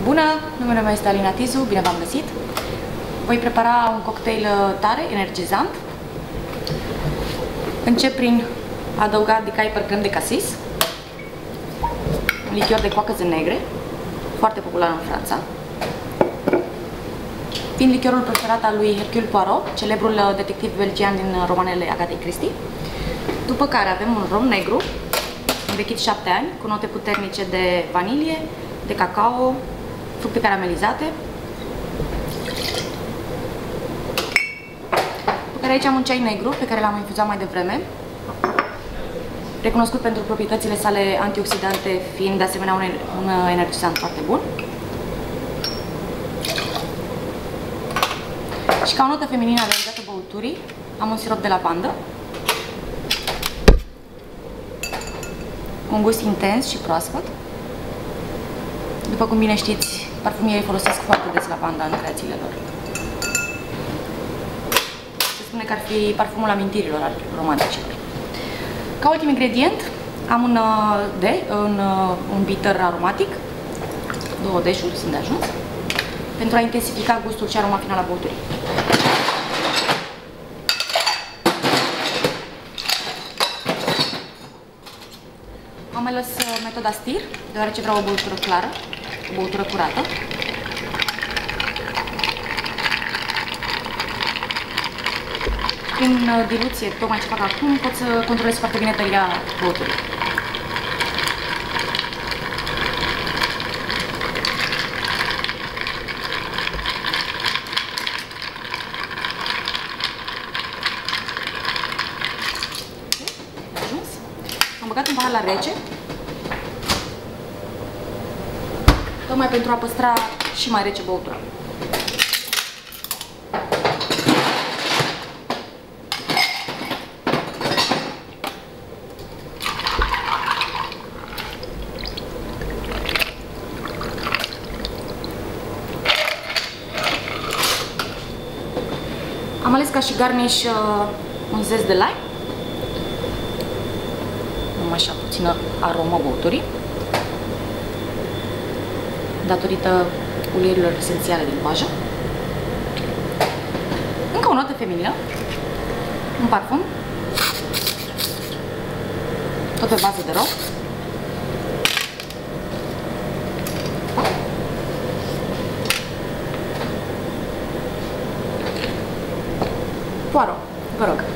Bună! Numele meu este Alina Tizu, bine v-am găsit! Voi prepara un cocktail tare, energizant. Încep prin a adăuga de cai crem de casis, un lichior de coacăze negre, foarte popular în Franța, fiind lichiorul preferat al lui Hercule Poirot, celebrul detectiv belgian din romanele Agatei Christie. După care avem un rom negru, învechit 7 ani, cu note puternice de vanilie, de cacao, fructe caramelizate. După care aici am un ceai negru, pe care l-am infuzat mai devreme, recunoscut pentru proprietățile sale antioxidante, fiind de asemenea un energizant foarte bun. Și ca o notă feminină adăugată băuturii, am un sirop de lavandă, un gust intens și proaspăt. După cum bine știți, parfumierii folosesc foarte des lavanda în creațiile lor. Se spune că ar fi parfumul amintirilor al romanticilor. Ca ultim ingredient am un bitter aromatic, 2 deșuri sunt de ajuns, pentru a intensifica gustul și aroma finală a băuturii. Am ales metoda stir, deoarece vreau o băutură clară, o băutură curată. Prin diluție, tocmai ce fac acum, pot să controlez foarte bine tăria băuturii. Ajuns. Am băgat un pahar la rece, tocmai pentru a păstra și mai rece băutura. Am ales ca și garnish un zest de lime, numai așa puțină aromă băuturii, datorită uleiurilor esențiale din coajă. Încă o notă feminină, un parfum, tot pe bază de rom. Poirot, vă rog.